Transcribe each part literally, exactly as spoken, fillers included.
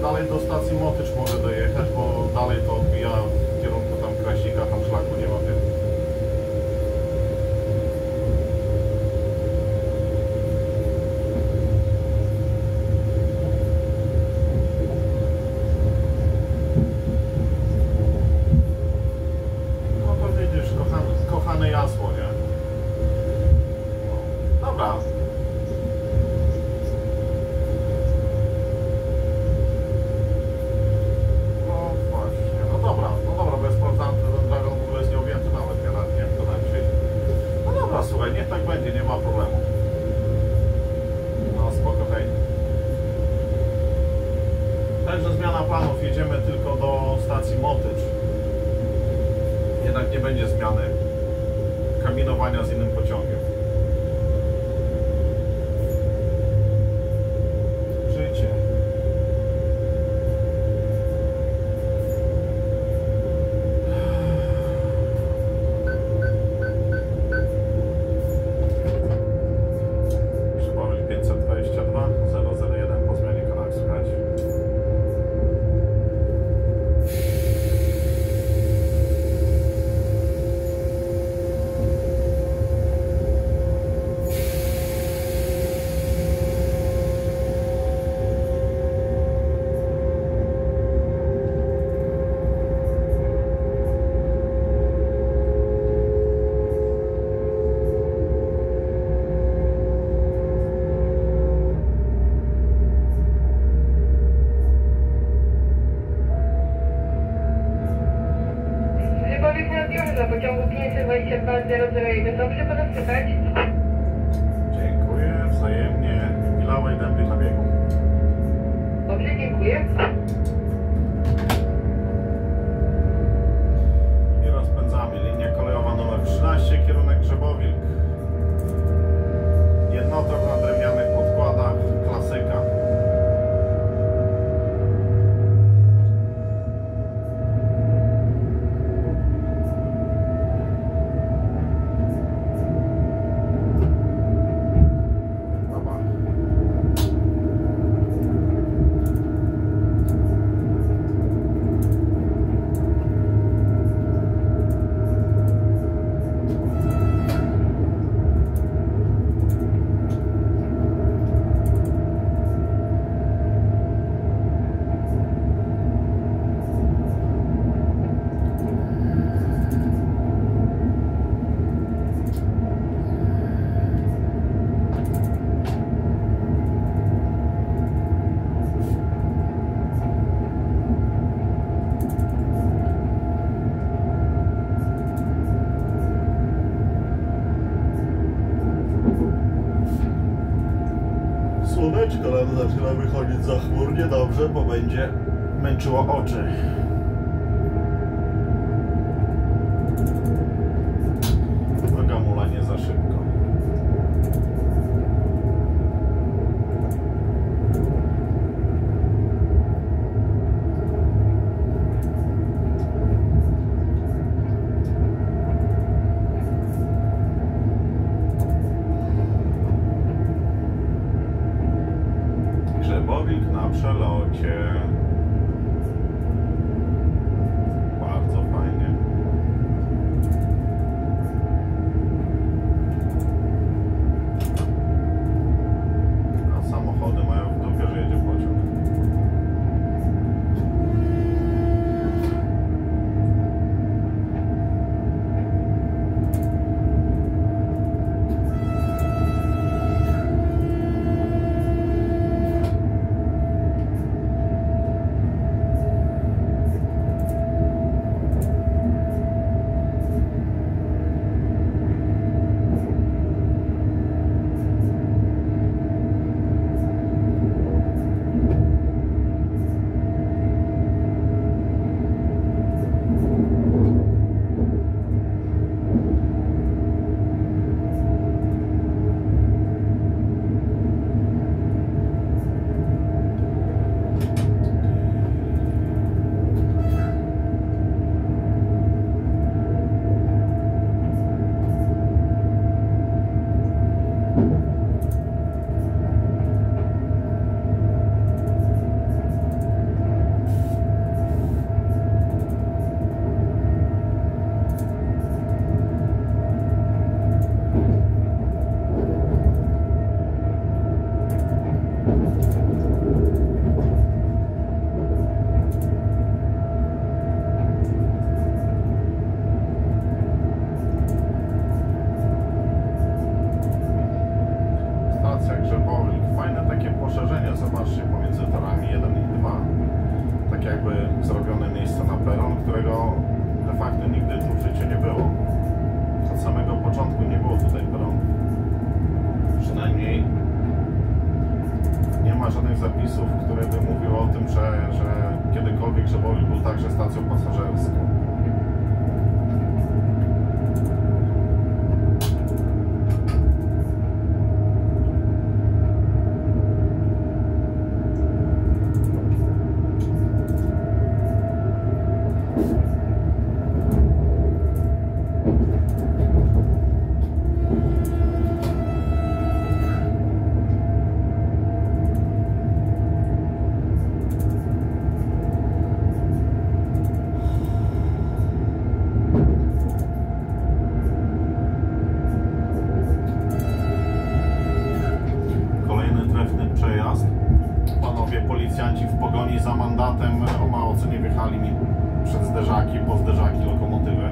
dalej do stacji Motycz mogę dojechać, bo dalej to odbija w kierunku tam Krasika, tam szlaku nie łapię. No to widzisz, kochane, kochane jasło, nie? No, dobra. Słuchaj, niech tak będzie, nie ma problemu. No spoko, hej. Także zmiana planów, jedziemy tylko do stacji Motycz. Jednak nie będzie zmiany kaminowania z innym pociągiem. Życie. Pociągu pięćset dwadzieścia dwa zero zero jeden. Dobrze pana słychać? Dziękuję, wzajemnie. Milałej dęby na biegu. Dobrze, dziękuję. I rozpędzamy. Linia kolejowa numer trzynaście, kierunek Grzebowilk. Jednotok na drewnianych podkładach, klasyka. Słoneczko nam zaczyna wychodzić za chmur, niedobrze, bo będzie męczyło oczy. Droga mula nie za szybko. Grzebowilk na przelocie. Bardzo fajnie. A samochody mają w dupie, że jedzie pociąg. właśnie pomiędzy torami jeden i dwa. Tak jakby zrobione miejsce na peron, którego de facto nigdy tu w życiu nie było. Od samego początku nie było tutaj peronu. Przynajmniej nie ma żadnych zapisów, które by mówiły o tym, że, że kiedykolwiek Żebowik był także stacją pasażerską. Policjanci w pogoni za mandatem o mało co nie wjechali mi przed zderzaki, po zderzaki lokomotywy.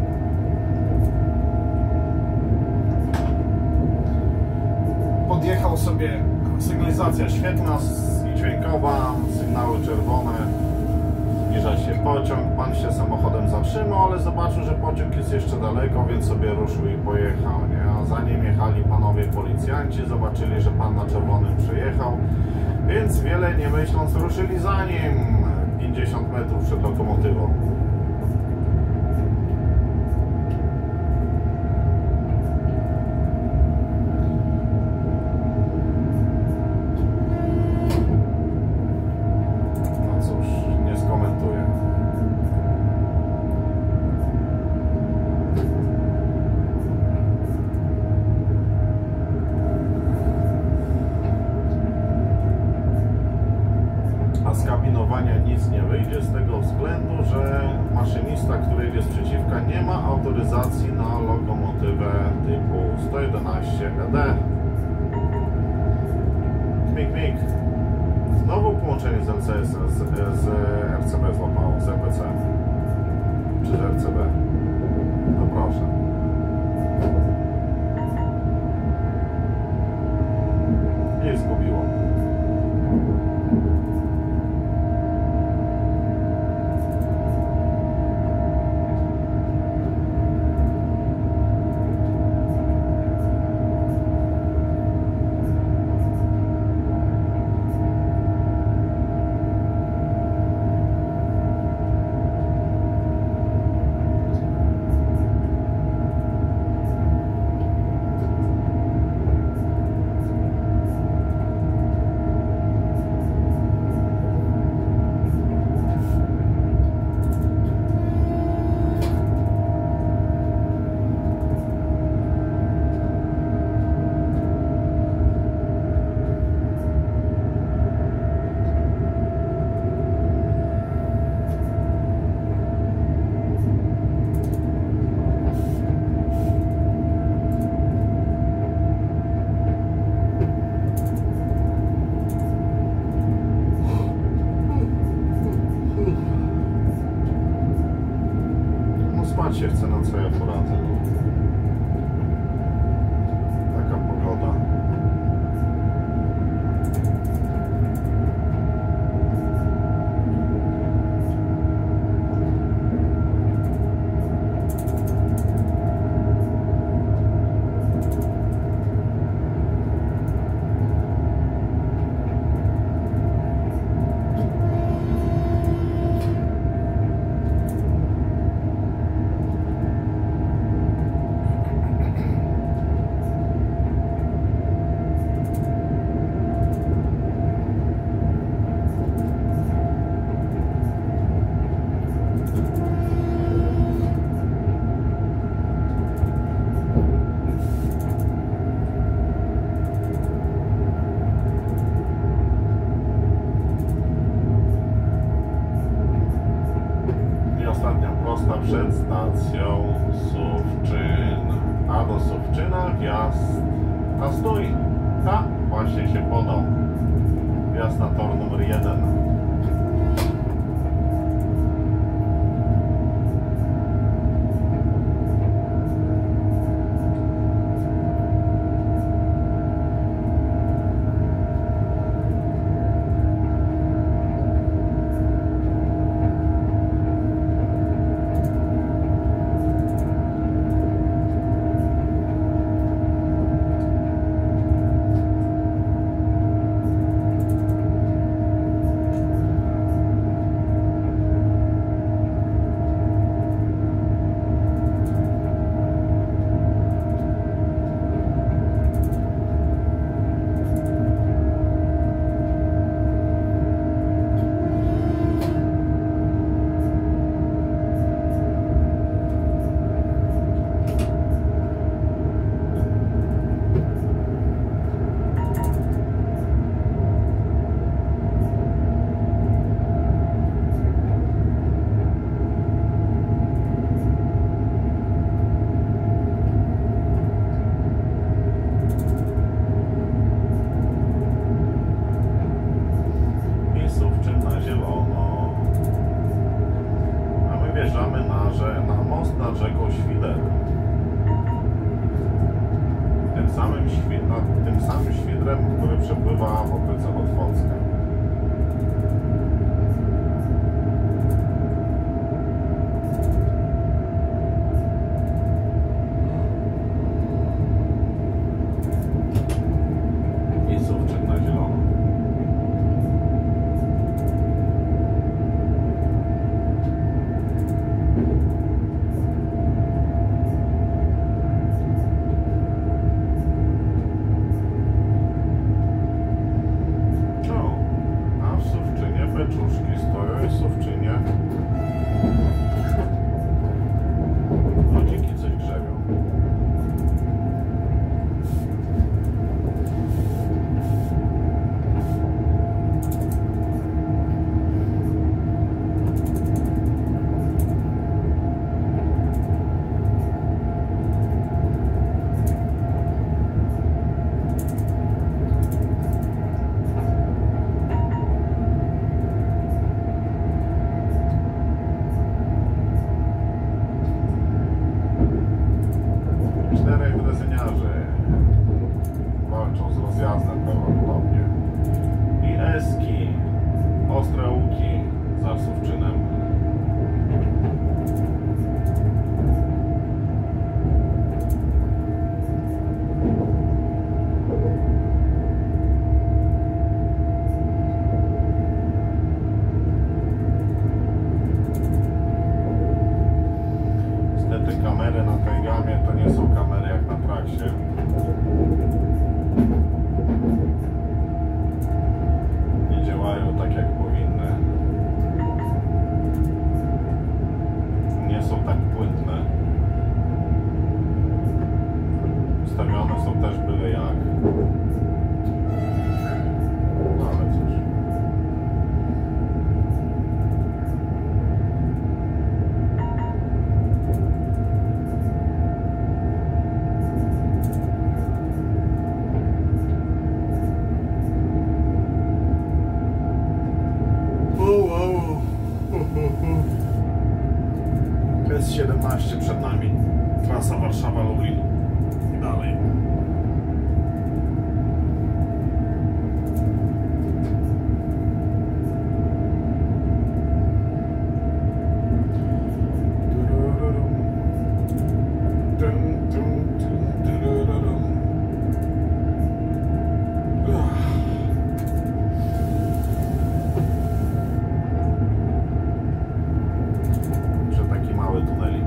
Podjechał sobie, sygnalizacja świetna i dźwiękowa, sygnały czerwone, zbliża się pociąg, pan się samochodem zatrzymał, ale zobaczył, że pociąg jest jeszcze daleko, więc sobie ruszył i pojechał, nie? A za nim jechali panowie policjanci, zobaczyli, że pan na czerwonym przejechał, więc wiele nie myśląc ruszyli za nim pięćdziesiąt metrów przed lokomotywą. No cóż, nie skomentuję. Z kabinowania nic nie wyjdzie z tego względu, że maszynista, który jedzie z przeciwka, nie ma autoryzacji na lokomotywę typu sto jedenaście E D. Mik, mik. Znowu połączenie z L C S, z, z R C B złapało, z R P C czy z R C B. No proszę. I zgubiło. Spać się chce, na co ja poradzę. Taka pogoda. Przed stacją Suwczyn, a do Suwczyna wjazd na stój. Ta właśnie się podał. Wjazd na tor numer jeden. rzeką Świder. Tym samym, świ- nad tym samym świdrem, który przepływa w okolice Otwocka. I Sówczyk na zielono. Beczuszki stoją i Sówczynie. Ludziki coś grzebią. Czterech drezyniarzy walczą z rozjazdem prawdopodobnie. I Eski, ostre łuki za Sówczynem. Niestety kamery na tej gamie to nie są kamery jak na traksie. Nie działają tak jak powinny. Nie są tak płynne. Ustawione są też byle jak. No ale cóż. S siedemnaście przed nami. Trasa Warszawa-Lublin. I dalej. Taki mały tunelik.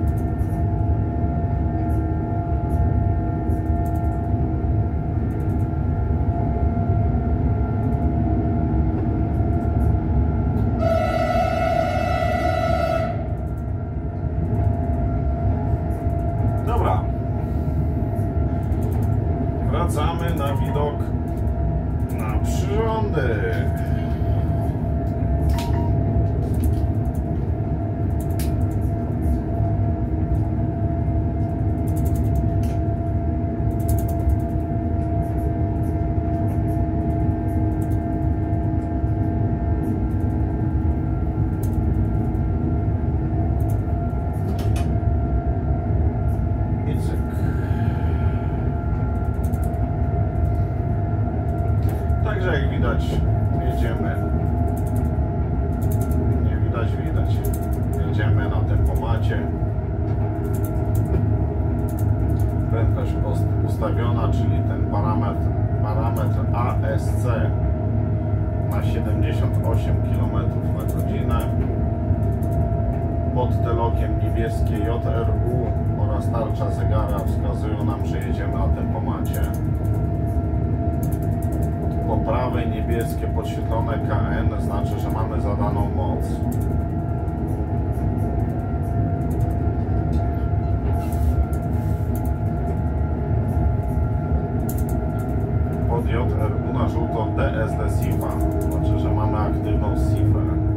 Dobra. Wracamy na widok na przyrządy. Także jak widać, jedziemy. Nie widać, widać. Jedziemy na tempomacie. Prędkość ustawiona, czyli ten parametr, parametr A S C na siedemdziesiąt osiem kilometrów na godzinę. Pod telokiem niebieskie J R U oraz tarcza zegara wskazują nam, że jedziemy na tempomacie. Po prawej niebieskie podświetlone K N znaczy, że mamy zadaną moc. Pod J R U na żółto D S D S I F A, znaczy, że mamy aktywną S I F A.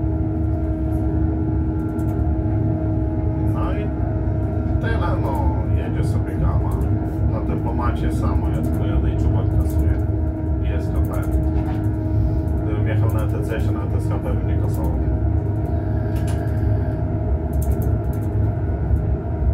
No i tyle, no, jedzie sobie gama. Na tempomacie samo, ja tylko jadę i czubak kasuję. I S K P. Gdybym jechał na E T C, się na S K P bym nie kasował.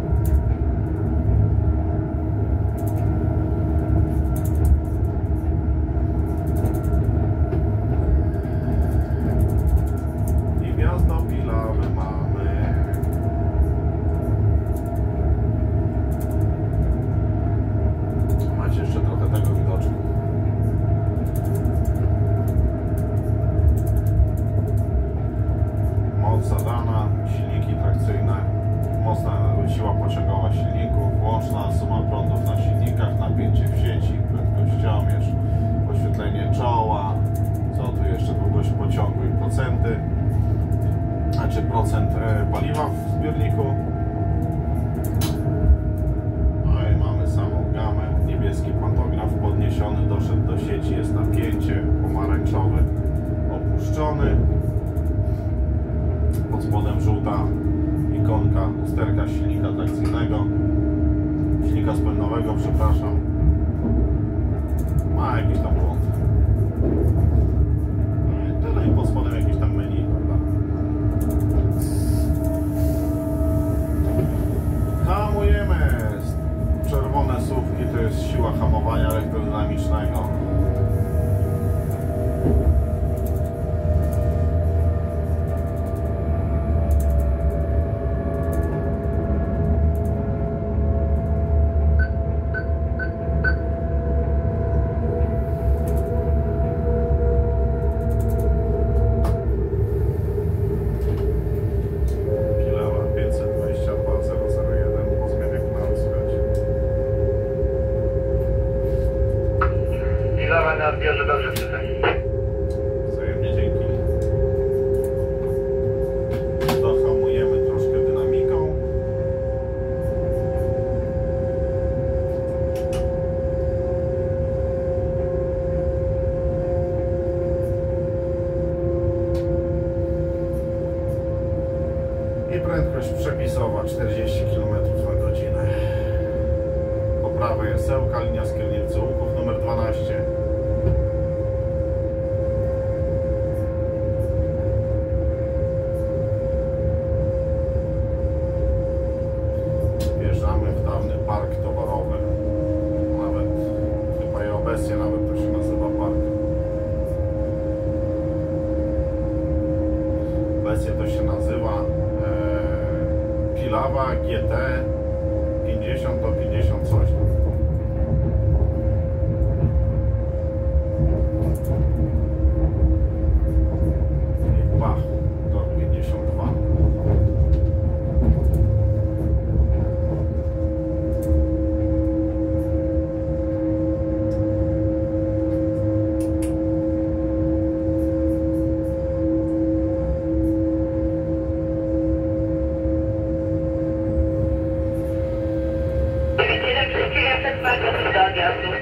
procent paliwa w zbiorniku. No i mamy samą gamę. Niebieski pantograf podniesiony, doszedł do sieci, jest napięcie, pomarańczowy opuszczony. Pod spodem żółta ikonka usterka silnika trakcyjnego, silnika spędowego, przepraszam. Ma jakiś tam błąd. No i tyle, i pod spodem jakieś tam menu, prawda? Hamujemy! Czerwone słupki to jest siła hamowania elektrodynamicznego. Na odbiorze dobrze czytaj. Wzajemnie dzięki. Dohamujemy troszkę dynamiką. I prędkość przepisowa czterdzieści kilometrów na godzinę. Po prawej jasełka, linia Skierniewice-Łuków numer dwanaście. Wjeżdżamy w dawny park towarowy. Nawet chyba i obecnie nawet to się nazywa park. Obecnie to się nazywa e, Pilawa G T pięćdziesiąt do pięćdziesiąt coś. I Bach do pięćdziesiąt dwa. dziewięć jeden przez dziewięćset bardzo do odjazdu.